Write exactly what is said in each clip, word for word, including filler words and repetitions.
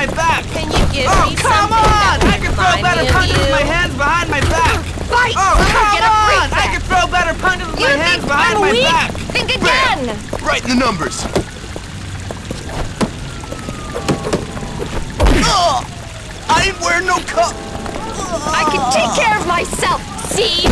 my back. Can you give oh, me come something on! that I can throw better punches with my hands behind my back. Fight! Oh, come get a on! free I can throw better punches with you my hands think behind I'm my weak? back. Think again! Bam. Right in the numbers. Ugh. I ain't wearing no cup. I can take care of myself, see?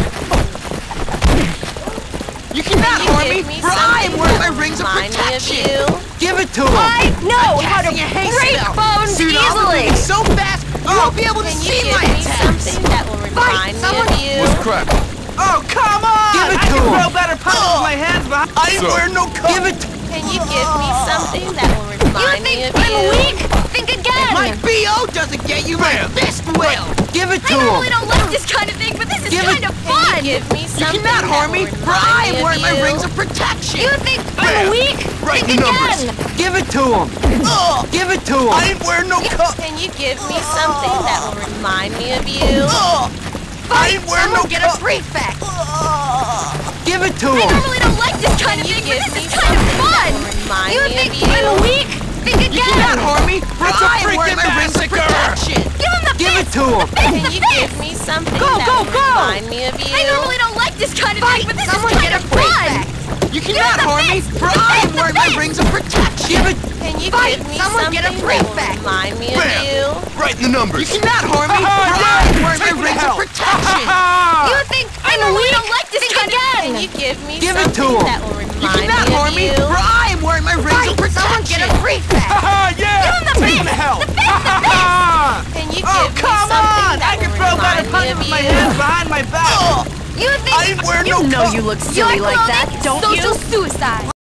You cannot You harm give me, me for I am something wearing that my rings of remind me of protection. you. Give it to him. I know how to Casting a haste break spell. bones Soon I'll be easily! moving so fast, you won't be able to Can you see give my me attacks. something that will remind me someone- of you? crack? Oh, come on! Give it I to can him. throw better punches Ugh. with my hands behind. I ain't wearing no cup. Give it. Can you give me something that will You remind think me of I'm you? weak? Think again! My B O doesn't get you, my fist will. Give it I normally don't like this kind of thing, but this is Give it- kind of Can fun! you give me You something cannot that harm will me, for remind I me am of wearing my you? rings of protection. You think Bam. I'm weak? Right Think in the numbers. again! Give it to him. Ugh. Give it to him. I ain't wearing no cup. Can you give me something that will remind me of you? Ugh. I ain't wearing no Someone get a cup. prefect! Give it to I him. normally don't like this kind Can of you thing, but give this me is kind of something fun! that will remind You me think of you? I'm weak? Think You again! cannot harm me, for It's a I am wearing freaking my rings of massacre. protection. Give him the Give fist! it to him. Can The you fist! give me something Go, that go, will go! remind me of you? I normally don't like this kind of thing, but this Someone is get kind a Oh, of fun! You Give cannot him the harm me, fist. for The I am fist, the wearing my fist. rings of protection. Give it. Can you Fight! give me Someone something get a that will prefect. remind me of Bam. you? Right in the numbers. You cannot harm me, Ha-ha, for yeah. I am wearing Take my me rings to of hell. protection. You think I normally don't like this kind of Can thing! you give me Give it to something him. that will You remind cannot me harm of me, you? for I am wearing my rings of Fight! Someone protection. get a prefect! Ha yeah! Give him the Take fist. me to hell! The fist, the fist. Ha Can you Oh, give me come something on! that I can will throw better remind me punches of with my you? hands behind my back. Ugh. You think I ain't wearing you no know cup. you look silly like that, don't you? Social suicide!